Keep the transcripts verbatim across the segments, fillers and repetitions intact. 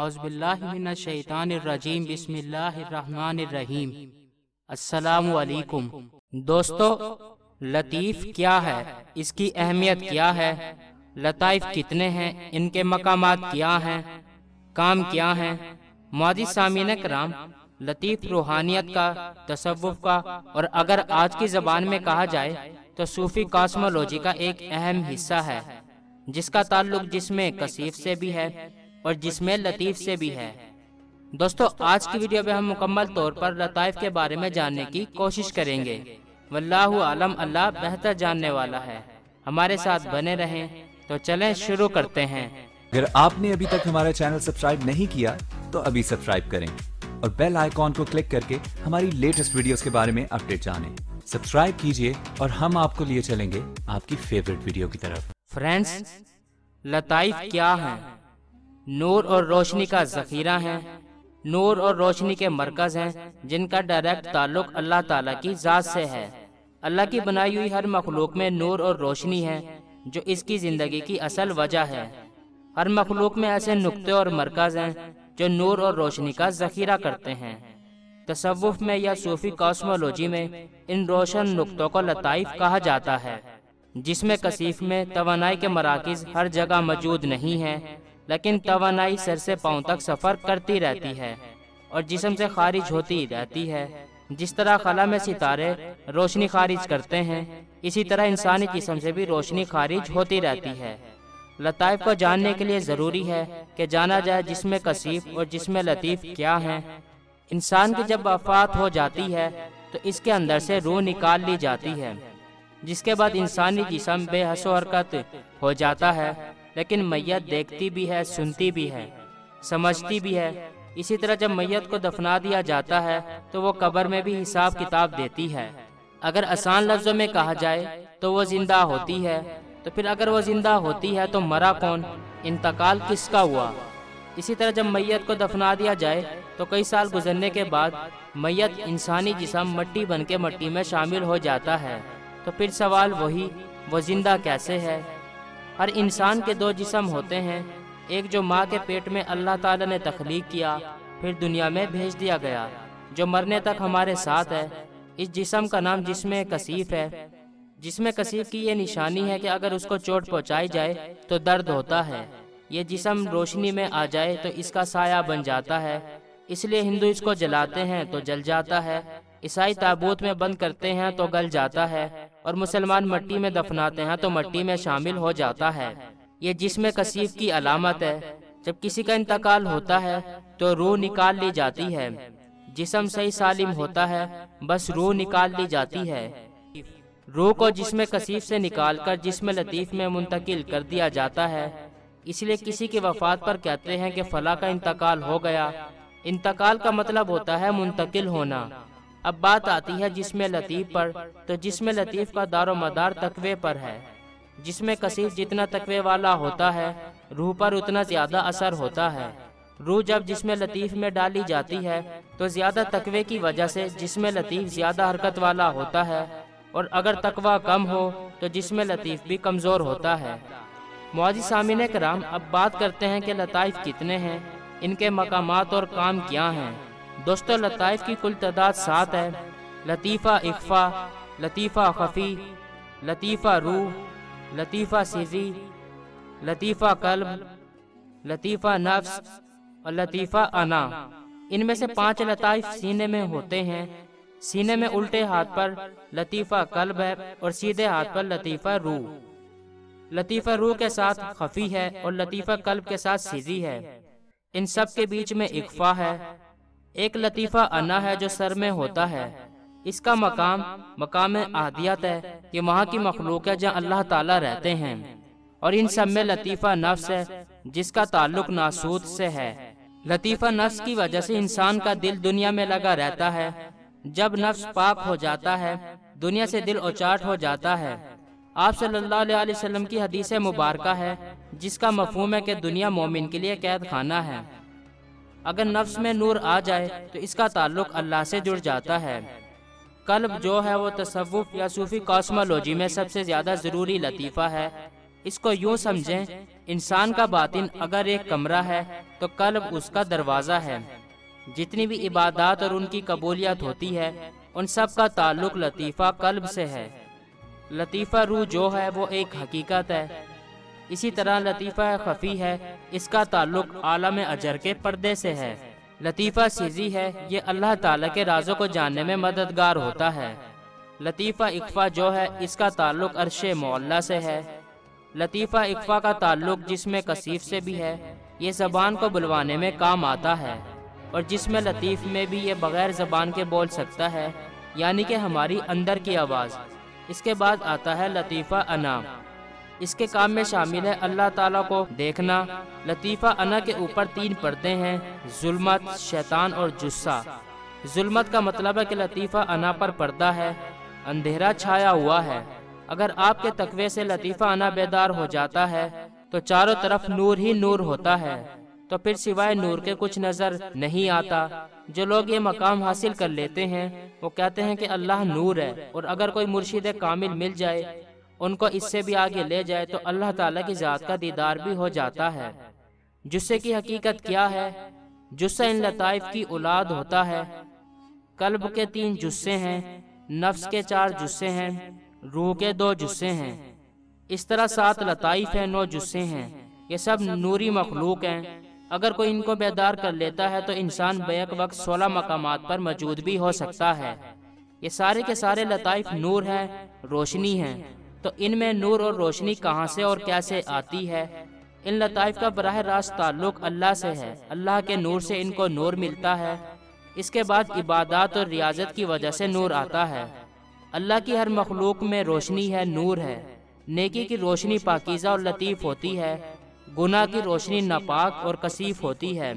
औज़ु बिल्लाहि मिनश शैतानिर रजीम बिस्मिल्लाहिर रहमानिर रहीम। अस्सलामु अलैकुम। दोस्तों, लतीफ़ क्या है, इसकी अहमियत क्या है, लताइफ कितने हैं, इनके मकामात क्या हैं, काम क्या हैं। मुअज़्ज़िज़ सामीन कराम, लतीफ़ रूहानियत का, तसव्वुफ़ का और अगर आज की ज़बान में कहा जाए तो सूफी कॉस्मोलॉजी का एक अहम हिस्सा है, जिसका ताल्लुक जिस्म कसीफ से भी है और जिस्म लतीफ़ से भी है। दोस्तों, आज की वीडियो में हम मुकम्मल तौर पर लताइफ के बारे में जानने की कोशिश करेंगे। वल्लाहु आलम, अल्लाह बेहतर जानने वाला है। हमारे साथ बने रहें। तो चलें शुरू करते हैं। अगर आपने अभी तक हमारा चैनल सब्सक्राइब नहीं किया तो अभी सब्सक्राइब करें और बेल आइकॉन को क्लिक करके हमारी लेटेस्ट वीडियोस के बारे में अपडेट जानें। सब्सक्राइब कीजिए और हम आपको लिए चलेंगे आपकी फेवरेट वीडियो की तरफ। फ्रेंड्स, लताइफ क्या है? नूर और रोशनी का जखीरा है, नूर और रोशनी के मरकज हैं, जिनका डायरेक्ट ताल्लुक अल्लाह ताला की जात से है। अल्लाह की बनाई हुई हर मखलूक में नूर और रोशनी है, जो इसकी जिंदगी की असल वजह है। हर मखलूक में ऐसे नुक्ते और मरकज हैं जो नूर और रोशनी का जखीरा करते हैं। तसव्वुफ में या सूफी कॉस्मोलॉजी में इन रोशन नुक्तों को लताइफ कहा जाता है। जिस्म कसीफ में तवानाई के मराकिज हर जगह मौजूद नहीं है, लेकिन तवानाई सर से पांव तक सफर करती रहती है और जिस्म से खारिज होती रहती है। जिस तरह खला में सितारे रोशनी खारिज करते हैं, इसी तरह इंसानी जिस्म से भी रोशनी खारिज होती रहती है। लताइफ को जानने के लिए ज़रूरी है कि जाना जाए जिस्म कसीफ और जिस्म लतीफ़ क्या हैं। इंसान की जब वफ़ात हो जाती है तो इसके अंदर से रूह निकाल ली जाती है, जिसके बाद इंसानी जिस्म बेहस व हरकत हो जाता है। लेकिन मैयत देखती भी है, सुनती भी है, समझती भी है। इसी तरह जब मैयत को दफना दिया जाता है तो वो कब्र में भी हिसाब किताब देती है। अगर आसान लफ्ज़ों में कहा जाए तो वो जिंदा होती है। तो फिर अगर वो जिंदा होती है तो मरा कौन, इंतकाल किसका हुआ? इसी तरह जब मैयत को दफना दिया जाए तो कई साल गुजरने के बाद मैयत इंसानी जिस्म मट्टी बन के मट्टी में शामिल हो जाता है। तो फिर सवाल वही, वो जिंदा कैसे है? हर इंसान के दो जिस्म होते हैं, एक जो माँ के पेट में अल्लाह ताला ने तख्लीक किया, फिर दुनिया में भेज दिया गया, जो मरने तक हमारे साथ है। इस जिस्म का नाम जिस्म कसीफ है। जिस्म कसीफ की ये निशानी है कि अगर उसको चोट पहुंचाई जाए तो दर्द होता है। ये जिस्म रोशनी में आ जाए तो इसका साया बन जाता है, इसलिए हिंदू इसको जलाते हैं तो जल जाता है, ईसाई ताबूत में बंद करते हैं तो गल जाता है और मुसलमान मट्टी में दफनाते हैं तो मट्टी में शामिल हो जाता है। ये जिस्म कसीफ की अलामत है। जब किसी का इंतकाल होता है तो रूह निकाल ली जाती है। जिस्म सही सालिम होता है, बस रूह निकाल ली जाती है। रूह को जिस्म कसीफ से निकालकर जिस्म लतीफ में मुंतकिल कर दिया जाता है। इसलिए किसी की वफात पर कहते हैं कि फला का इंतकाल हो गया। इंतकाल का मतलब होता है मुंतकिल होना। अब बात आती है जिस्म लतीफ पर, तो जिस्म लतीफ का दारो मदार तकवे पर है। जिस्म कसीफ जितना तकवे वाला होता है, रूह पर उतना ज्यादा असर होता है। रूह जब जिस्म लतीफ में डाली जाती है तो ज्यादा तकवे की वजह से जिस्म लतीफ ज्यादा हरकत वाला होता है, और अगर तकवा कम हो तो जिस्म लतीफ भी कमज़ोर होता है। मुअज़्ज़िज़ सामीन कराम, अब बात करते हैं कि लताइफ कितने हैं, इनके मकामात और काम क्या हैं। दोस्तों, लताइफ की कुल तादाद सात है। लतीफ़ा इख्फा, लतीफ़ा खफ़ी, लतीफ़ा रूह, लतीफ़ा सिज़ी, लतीफ़ा कल्ब, लतीफ़ा नफ्स और लतीफ़ा अना। इनमें से पांच लताइफ सीने में होते हैं। सीने में उल्टे हाथ पर लतीफ़ा कल्ब है और सीधे हाथ पर लतीफ़ा रूह। लतीफ़ा रूह के साथ खफ़ी है और लतीफ़ा कल्ब के साथ सीधी है। इन सब के बीच में इख्फा है। एक लतीफ़ा अना है जो सर में होता है। इसका मकाम मकाम आहदियत है। ये वहाँ की मखलूक है जहाँ अल्लाह ताला रहते हैं। और इन सब में लतीफ़ा नफ्स है, जिसका ताल्लुक नासूद से है। लतीफ़ा नफ्स की वजह से इंसान का दिल दुनिया में लगा रहता है। जब नफ्स पाक हो जाता है, दुनिया से दिल उचाट हो जाता है। आप सल्लल्लाहु अलैहि वसल्लम की हदीस मुबारका है, जिसका मफहूम है कि दुनिया मोमिन के लिए कैद खाना है। अगर नफ्स में नूर आ जाए तो इसका ताल्लुक अल्लाह से जुड़ जाता है। कल्ब जो है वो तसव्वुफ या सूफी कॉस्मोलॉजी में सबसे ज्यादा जरूरी लतीफ़ा है। اس کو یوں سمجھیں، انسان کا باطن اگر ایک کمرہ ہے تو قلب اس کا دروازہ ہے۔ جتنی بھی عبادات اور ان کی قبولیت ہوتی ہے ان سب کا تعلق لطیفہ قلب سے ہے۔ لطیفہ روح جو ہے وہ ایک حقیقت ہے۔ اسی طرح لطیفہ خفی ہے، اس کا تعلق عالم اجر کے پردے سے ہے۔ لطیفہ سری ہے، یہ اللہ تعالیٰ کے رازوں کو جاننے میں مددگار ہوتا ہے۔ لطیفہ اخفا جو ہے اس کا تعلق عرش معلیٰ سے ہے۔ لطیفہ اخفا کا تعلق جسم کثیف سے بھی ہے، یہ زبان کو بلوانے میں کام آتا ہے، اور جسم لطیف میں بھی یہ بغیر زبان کے بول سکتا ہے، یعنی کہ ہماری اندر کی آواز۔ اس کے بعد آتا ہے لطیفہ انا، اس کے کام میں شامل ہے اللہ تعالیٰ کو دیکھنا۔ لطیفہ انا کے اوپر تین پردے ہیں، ظلمت، شیطان اور جسہ۔ ظلمت کا مطلب ہے کہ لطیفہ انا پر پردہ ہے، اندھیرا چھایا ہوا ہے۔ اگر آپ کے تقوی سے لطیفہ انا بیدار ہو جاتا ہے تو چاروں طرف نور ہی نور ہوتا ہے، تو پھر سوائے نور کے کچھ نظر نہیں آتا۔ جو لوگ یہ مقام حاصل کر لیتے ہیں وہ کہتے ہیں کہ اللہ نور ہے، اور اگر کوئی مرشد کامل مل جائے، ان کو اس سے بھی آگے لے جائے تو اللہ تعالیٰ کی ذات کا دیدار بھی ہو جاتا ہے۔ جسے کی حقیقت کیا ہے؟ جسہ ان لطائف کی اولاد ہوتا ہے۔ قلب کے تین جسے ہیں، نفس کے چار جسے ہیں، روح کے دو جسے ہیں۔ اس طرح سات لطائف ہیں، نو جسے ہیں۔ یہ سب نوری مخلوق ہیں۔ اگر کوئی ان کو بیدار کر لیتا ہے تو انسان بیک وقت سولہ مقامات پر موجود بھی ہو سکتا ہے۔ یہ سارے کے سارے لطائف نور ہیں، روشنی ہیں۔ تو ان میں نور اور روشنی کہاں سے اور کیسے آتی ہے؟ ان لطائف کا براہ راست تعلق اللہ سے ہے۔ اللہ کے نور سے ان کو نور ملتا ہے۔ اس کے بعد عبادات اور ریاضت کی وجہ سے نور آتا ہے۔ اللہ کی ہر مخلوق میں روشنی ہے، نور ہے۔ نیکی کی روشنی پاکیزہ اور لطیف ہوتی ہے، گناہ کی روشنی ناپاک اور کثیف ہوتی ہے۔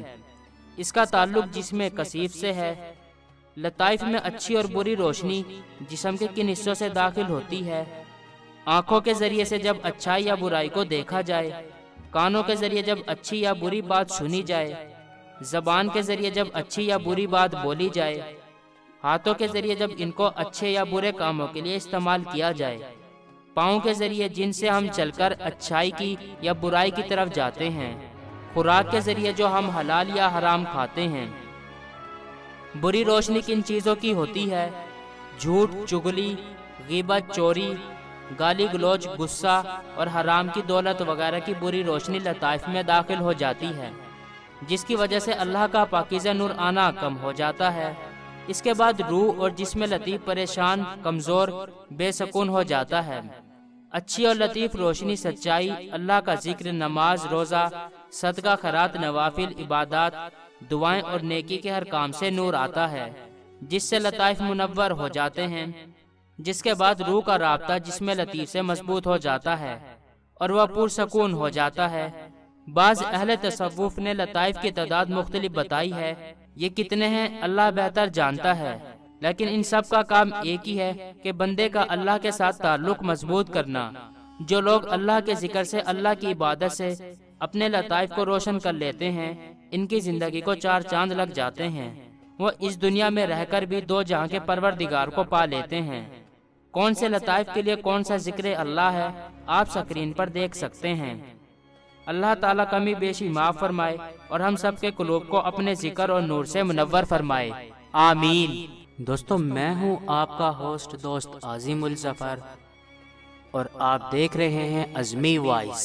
اس کا تعلق جسم کثیف سے ہے۔ لطائف میں اچھی اور بری روشنی جسم کے کن حصوں سے داخل ہوتی ہے؟ آنکھوں کے ذریعے سے جب اچھائی یا برائی کو دیکھا جائے، کانوں کے ذریعے جب اچھی یا بری بات سنی جائے، زبان کے ذریعے جب اچھی یا بری بات بولی جائے، ہاتھوں کے ذریعے جب ان کو اچھے یا برے کاموں کے لیے استعمال کیا جائے، پاؤں کے ذریعے جن سے ہم چل کر اچھائی کی یا برائی کی طرف جاتے ہیں، خوراک کے ذریعے جو ہم حلال یا حرام کھاتے ہیں۔ بری روشنی کن چیزوں کی ہوتی ہے؟ جھوٹ، چغلی، غیبت، چوری، گالی گلوچ، غصہ اور حرام کی دولت وغیرہ کی بری روشنی لطائف میں داخل ہو جاتی ہے، جس کی وجہ سے اللہ کا پاکیزہ نور آنا کم ہو جاتا ہے۔ اس کے بعد روح اور جسم لطیف پریشان، کمزور، بے سکون ہو جاتا ہے۔ اچھی اور لطیف روشنی سچائی، اللہ کا ذکر، نماز، روزہ، صدقہ، خیرات، نوافل، عبادات، دعائیں اور نیکی کے ہر کام سے نور آتا ہے، جس سے لطائف منور ہو جاتے ہیں۔ جس کے بعد روح کا رابطہ جسم لطیف سے مضبوط ہو جاتا ہے اور وہ پرسکون ہو جاتا ہے۔ بعض اہل تصوف نے لطائف کی تعداد مختلف بتائی ہے، یہ کتنے ہیں اللہ بہتر جانتا ہے، لیکن ان سب کا کام ایک ہی ہے کہ بندے کا اللہ کے ساتھ تعلق مضبوط کرنا۔ جو لوگ اللہ کے ذکر سے، اللہ کی عبادت سے اپنے لطائف کو روشن کر لیتے ہیں، ان کی زندگی کو چار چاند لگ جاتے ہیں۔ وہ اس دنیا میں رہ کر بھی دو جہاں کے پروردگار کو پا لیتے ہیں۔ کون سے لطائف کے لیے کون سا ذکر اللہ ہے، آپ سکرین پر دیکھ سکتے ہیں۔ اللہ تعالیٰ کمی بیشی معاف فرمائے اور ہم سب کے قلوب کو اپنے ذکر اور نور سے منور فرمائے، آمین۔ دوستو، میں ہوں آپ کا ہوسٹ دوست عظیم الظفر اور آپ دیکھ رہے ہیں ازمی وائس۔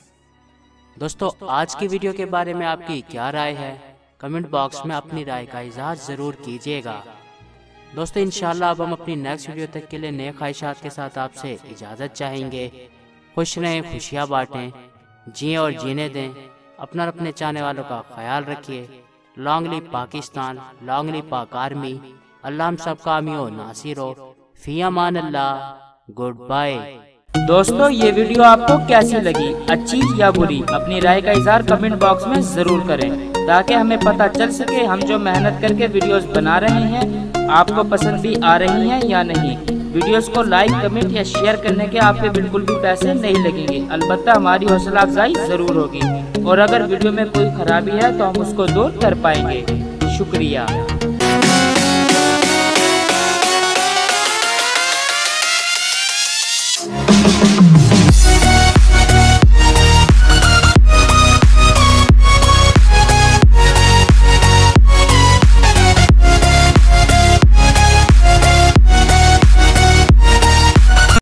دوستو، آج کی ویڈیو کے بارے میں آپ کی کیا رائے ہے؟ کمنٹ باکس میں اپنی رائے کا اظہار ضرور کیجیے گا۔ دوستو، انشاءاللہ اب ہم اپنی نیکسٹ ویڈیو تک کے لیے نئے خواہشات کے ساتھ آپ سے اجازت چاہیں گے۔ خوش رہیں، خوشیاں بانٹیں، جئیں اور جینے دیں۔ اپنا اور اپنے چاہنے والوں کا خیال رکھیے۔ لانگ لی پاکستان، لانگ لی پاک آرمی۔ اللہ ہم سب کا حامی و ناصر ہو۔ فی امان اللہ، گڈ بائے۔ دوستو، یہ ویڈیو آپ کو کیسی لگی، اچھی یا بری؟ اپنی رائے کا اظہار کمنٹ باکس میں ضرور کریں تاکہ ہمیں پتہ چل سکے ہم جو محنت کر کے ویڈیوز بنا رہے ہیں آپ کو پسند بھی آ رہی ہیں یا نہیں۔ ویڈیوز کو لائک، کمنٹ یا شیئر کرنے کے آپ کے بالکل بھی پیسے نہیں لگیں گے، البتہ ہماری حوصلہ افزائی ضرور ہوگی، اور اگر ویڈیو میں کوئی خرابی ہے تو ہم اس کو دور کر پائیں گے۔ شکریہ۔